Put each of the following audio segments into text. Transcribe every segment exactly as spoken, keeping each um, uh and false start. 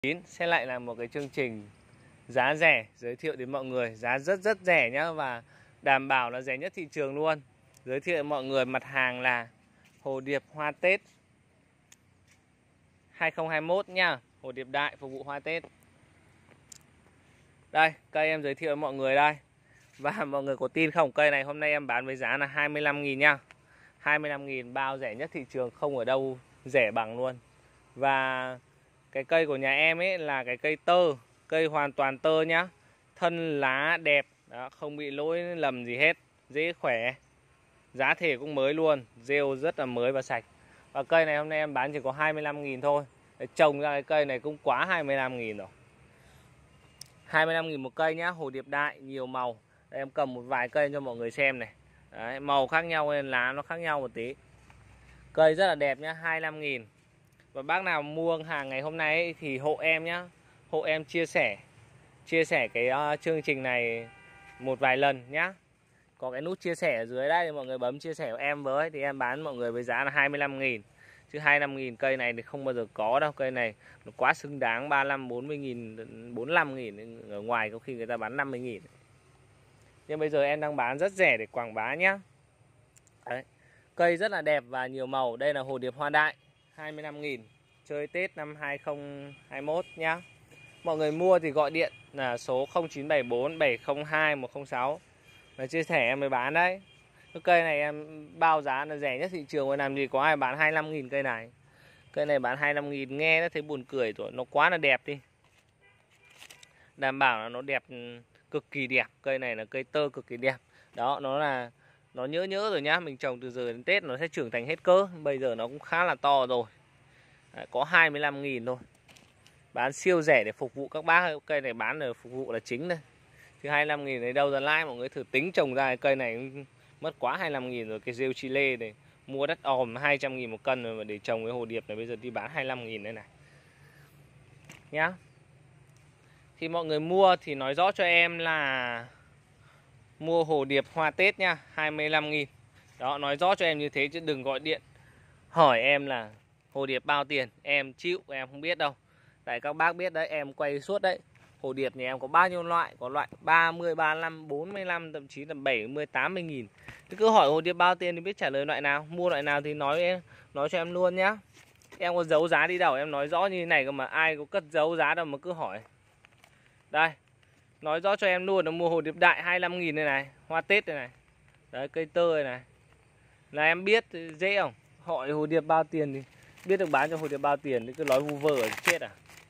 Sẽ lại là một cái chương trình giá rẻ giới thiệu đến mọi người, giá rất rất rẻ nhá, và đảm bảo là rẻ nhất thị trường luôn. Giới thiệu đến mọi người mặt hàng là hồ điệp hoa Tết hai không hai mốt nhá, hồ điệp đại phục vụ hoa Tết. Đây, cây em giới thiệu với mọi người đây. Và mọi người có tin không, cây này hôm nay em bán với giá là hai mươi lăm nghìn nha. hai mươi lăm nghìn bao rẻ nhất thị trường, không ở đâu rẻ bằng luôn. Và cái cây của nhà em ấy là cái cây tơ, cây hoàn toàn tơ nhá. Thân lá đẹp, đó, không bị lỗi lầm gì hết, dễ khỏe. Giá thể cũng mới luôn, rêu rất là mới và sạch. Và cây này hôm nay em bán chỉ có hai mươi lăm nghìn thôi. Trồng ra cái cây này cũng quá hai mươi lăm nghìn rồi. hai mươi lăm nghìn một cây nhá, hồ điệp đại nhiều màu. Đây, em cầm một vài cây cho mọi người xem này. Đấy, màu khác nhau nên lá nó khác nhau một tí. Cây rất là đẹp nhá, hai mươi lăm nghìn. Và bác nào mua hàng ngày hôm nay ấy, thì hộ em nhá. Hộ em chia sẻ Chia sẻ cái uh, chương trình này một vài lần nhá. Có cái nút chia sẻ ở dưới đây thì mọi người bấm chia sẻ của em với. Thì em bán mọi người với giá là hai mươi lăm nghìn. Chứ hai mươi lăm nghìn cây này thì không bao giờ có đâu. Cây này nó quá xứng đáng, ba mươi lăm, bốn mươi nghìn, bốn mươi lăm nghìn. Ở ngoài có khi người ta bán năm mươi nghìn. Nhưng bây giờ em đang bán rất rẻ để quảng bá nhá. Đấy. Cây rất là đẹp và nhiều màu. Đây là hồ điệp hoa đại hai mươi lăm nghìn. Chơi Tết năm hai không hai mốt nhá. Mọi người mua thì gọi điện là số không chín bảy bốn bảy không hai một không sáu. Và chia sẻ em mới bán đấy. Cái cây này em bao giá là rẻ nhất thị trường, rồi làm gì có ai bán hai mươi lăm nghìn cây này. Cây này bán hai mươi lăm nghìn nghe nó thấy buồn cười rồi, nó quá là đẹp đi. Đảm bảo là nó đẹp, cực kỳ đẹp. Cây này là cây tơ cực kỳ đẹp. Đó, nó là nó nhỡ nhỡ rồi nhá. Mình trồng từ giờ đến Tết nó sẽ trưởng thành hết cỡ. Bây giờ nó cũng khá là to rồi. Đấy, có hai mươi lăm nghìn thôi. Bán siêu rẻ để phục vụ các bác. Cây này bán để phục vụ là chính đây. Chứ hai mươi lăm nghìn đấy đâu ra lãi. Mọi người thử tính trồng ra cái cây này mất quá hai mươi lăm nghìn rồi. Cái rêu Chile này mua đất òm hai trăm nghìn một cân rồi, mà để trồng cái hồ điệp này bây giờ đi bán hai mươi lăm nghìn đây này nhá. Khi mọi người mua thì nói rõ cho em là mua hồ điệp hoa Tết nha, hai mươi lăm nghìn. Đó, nói rõ cho em như thế chứ đừng gọi điện hỏi em là hồ điệp bao tiền. Em chịu, em không biết đâu. Tại các bác biết đấy, em quay suốt đấy. Hồ điệp nhà em có bao nhiêu loại, có loại ba mươi, ba mươi lăm, bốn mươi lăm, thậm chí là bảy mươi, tám mươi nghìn. Thì cứ hỏi hồ điệp bao tiền thì biết trả lời loại nào. Mua loại nào thì nói em, nói cho em luôn nhá. Em có giấu giá đi đâu, em nói rõ như thế này cơ mà, ai có cất giấu giá đâu mà cứ hỏi. Đây, nói rõ cho em luôn là mua hồ điệp đại hai mươi lăm nghìn đây này, hoa Tết đây này. Đấy, cây tơ đây này. Là em biết dễ không? Hỏi hồ điệp bao tiền thì biết được bán cho hồ điệp bao tiền thì cứ nói vu vơ ở chết à.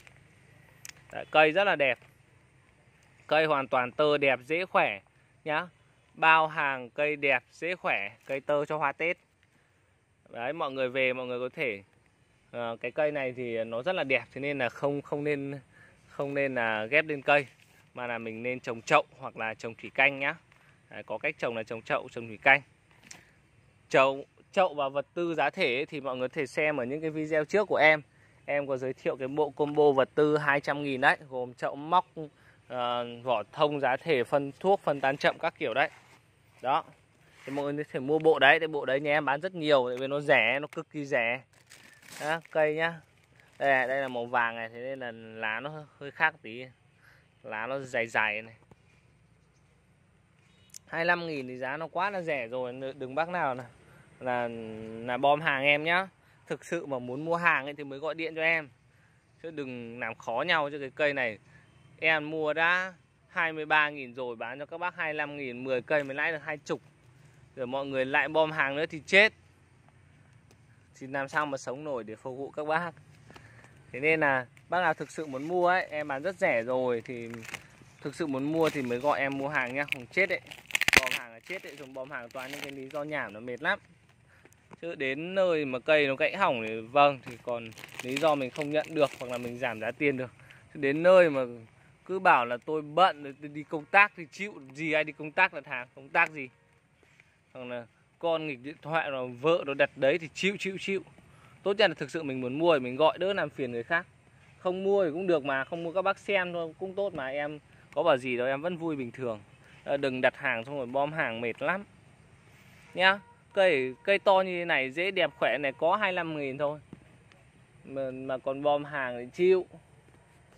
Đấy, cây rất là đẹp. Cây hoàn toàn tơ đẹp, dễ khỏe nhá. Bao hàng cây đẹp, dễ khỏe, cây tơ cho hoa Tết. Đấy, mọi người về mọi người có thể uh, cái cây này thì nó rất là đẹp, thế nên là không không nên không nên là ghép lên cây, mà là mình nên trồng chậu hoặc là trồng thủy canh nhá. Đấy, có cách trồng là trồng chậu, trồng thủy canh. Chậu chậu và vật tư giá thể ấy, thì mọi người có thể xem ở những cái video trước của em. Em có giới thiệu cái bộ combo vật tư hai trăm nghìn đấy, gồm chậu móc, uh, vỏ thông, giá thể, phân thuốc, phân tán chậm các kiểu đấy. Đó, thì mọi người có thể mua bộ đấy. Cái bộ đấy nhà em bán rất nhiều, tại vì nó rẻ, nó cực kỳ rẻ. Đó, cây nhá. Đây, đây là màu vàng này, thế nên là lá nó hơi khác tí. Lá nó dài dài này. hai mươi lăm nghìn thì giá nó quá là rẻ rồi. Đừng bác nào là, là, là bom hàng em nhá. Thực sự mà muốn mua hàng ấy thì mới gọi điện cho em. Chứ đừng làm khó nhau cho cái cây này. Em mua đã hai mươi ba nghìn rồi, bán cho các bác hai mươi lăm nghìn, mười cây mới lãi được hai chục. Rồi mọi người lại bom hàng nữa thì chết. Thì làm sao mà sống nổi để phục vụ các bác. Thế nên là bác nào thực sự muốn mua ấy, em bán rất rẻ rồi, thì thực sự muốn mua thì mới gọi em mua hàng nhá. Không chết đấy, bom hàng là chết đấy. Dùng bom hàng toàn những cái lý do nhảm nó mệt lắm. Chứ đến nơi mà cây nó gãy hỏng thì vâng, thì còn lý do mình không nhận được hoặc là mình giảm giá tiền được. Chứ đến nơi mà cứ bảo là tôi bận, tôi đi công tác thì chịu gì, ai đi công tác đặt hàng, công tác gì. Hoặc là con nghịch điện thoại là vợ nó đặt đấy thì chịu chịu chịu. Tốt nhất là thực sự mình muốn mua thì mình gọi, đỡ làm phiền người khác. Không mua thì cũng được mà, không mua các bác xem thôi cũng tốt mà, em có bảo gì đâu, em vẫn vui bình thường. Đừng đặt hàng xong rồi bom hàng mệt lắm nhá. Cây cây to như thế này, dễ đẹp khỏe này, có hai mươi lăm nghìn thôi mà, mà còn bom hàng thì chịu.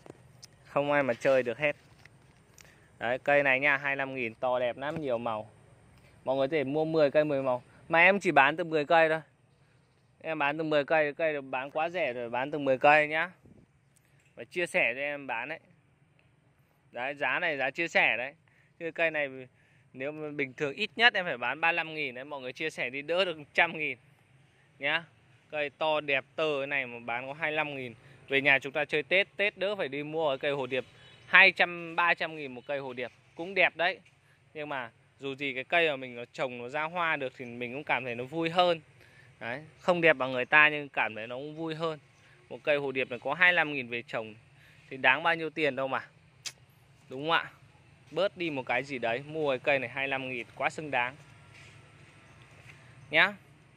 Không ai mà chơi được hết. Đấy, cây này nha, hai mươi lăm nghìn, to đẹp lắm, nhiều màu. Mọi người có thể mua mười cây mười màu. Mà em chỉ bán từ mười cây thôi. Em bán từ mười cây, cây bán quá rẻ rồi, bán từ mười cây nhá. Phải chia sẻ cho em bán đấy. Đấy, giá này giá chia sẻ đấy. Chứ cây này nếu mà bình thường ít nhất em phải bán ba mươi lăm nghìn đấy, mọi người chia sẻ đi đỡ được một trăm nghìn nhá. Cây to đẹp tơ này mà bán có hai mươi lăm nghìn. Về nhà chúng ta chơi Tết, Tết đỡ phải đi mua cái cây hồ điệp hai trăm ba trăm nghìn một cây hồ điệp, cũng đẹp đấy. Nhưng mà dù gì cái cây mà mình nó trồng nó ra hoa được thì mình cũng cảm thấy nó vui hơn. Đấy, không đẹp bằng người ta nhưng cảm thấy nó cũng vui hơn. Một cây hồ điệp này có hai mươi lăm nghìn về trồng thì đáng bao nhiêu tiền đâu mà. Đúng không ạ? Bớt đi một cái gì đấy, mua cái cây này hai mươi lăm nghìn quá xứng đáng. Nhá.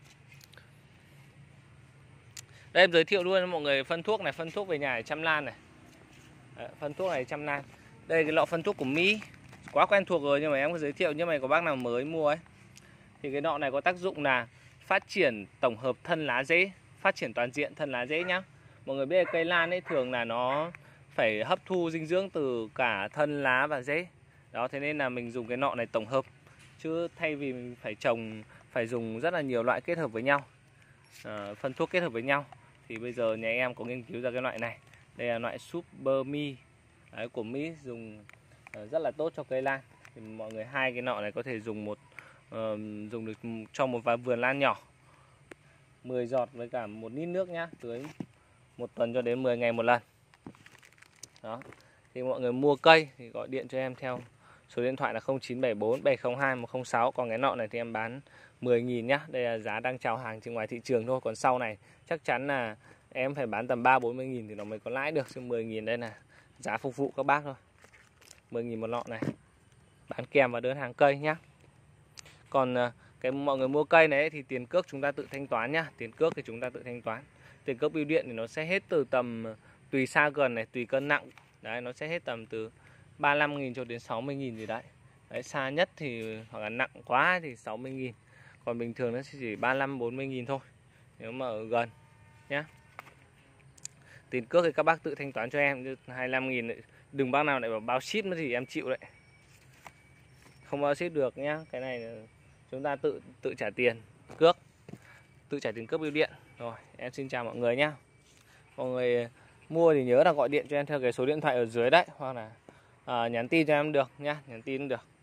Đây em giới thiệu luôn cho mọi người phân thuốc này, phân thuốc về nhà để chăm lan này. Đấy, phân thuốc này chăm lan. Đây cái lọ phân thuốc của Mỹ. Quá quen thuộc rồi nhưng mà em có giới thiệu, nhưng mà có bác nào mới mua ấy. Thì cái lọ này có tác dụng là phát triển tổng hợp thân lá rễ, phát triển toàn diện thân lá rễ nhá. Mọi người biết cây lan ấy thường là nó phải hấp thu dinh dưỡng từ cả thân lá và rễ. Đó, thế nên là mình dùng cái nọ này tổng hợp. Chứ thay vì mình phải trồng, phải dùng rất là nhiều loại kết hợp với nhau, à, phân thuốc kết hợp với nhau, thì bây giờ nhà em có nghiên cứu ra cái loại này. Đây là loại Super Mi đấy, của Mỹ, dùng uh, rất là tốt cho cây lan. Thì mọi người hai cái nọ này có thể dùng một uh, dùng được cho một vài vườn lan nhỏ. Mười giọt với cả một lít nước nhá, tưới một tuần cho đến mười ngày một lần. Đó. Thì mọi người mua cây thì gọi điện cho em theo số điện thoại là không chín bảy bốn bảy không hai một không sáu. Còn cái nọ này thì em bán mười nghìn nhá. Đây là giá đang chào hàng trên ngoài thị trường thôi. Còn sau này chắc chắn là em phải bán tầm ba bốn mươi nghìn thì nó mới có lãi được. Chứ mười nghìn đây là giá phục vụ các bác thôi. mười nghìn một lọ này. Bán kèm vào đơn hàng cây nhá. Còn cái mọi người mua cây này thì tiền cước chúng ta tự thanh toán nhá. Tiền cước thì chúng ta tự thanh toán. Tiền cước bưu điện thì nó sẽ hết từ tầm, tùy xa gần này, tùy cân nặng. Đấy, nó sẽ hết tầm từ ba mươi lăm nghìn cho đến sáu mươi nghìn gì đấy. Đấy, xa nhất thì hoặc là nặng quá thì sáu mươi nghìn. Còn bình thường nó chỉ ba mươi lăm bốn mươi nghìn thôi, nếu mà ở gần nhá. Tiền cước thì các bác tự thanh toán cho em, chứ hai mươi lăm nghìn đừng bác nào lại bảo báo ship nữa thì em chịu đấy. Không báo ship được nhá. Cái này chúng ta tự tự trả tiền cước, tự trả tiền cước bưu điện. Rồi, em xin chào mọi người nhá. Mọi người mua thì nhớ là gọi điện cho em theo cái số điện thoại ở dưới đấy, hoặc là à, nhắn tin cho em được nhá, nhắn tin cũng được.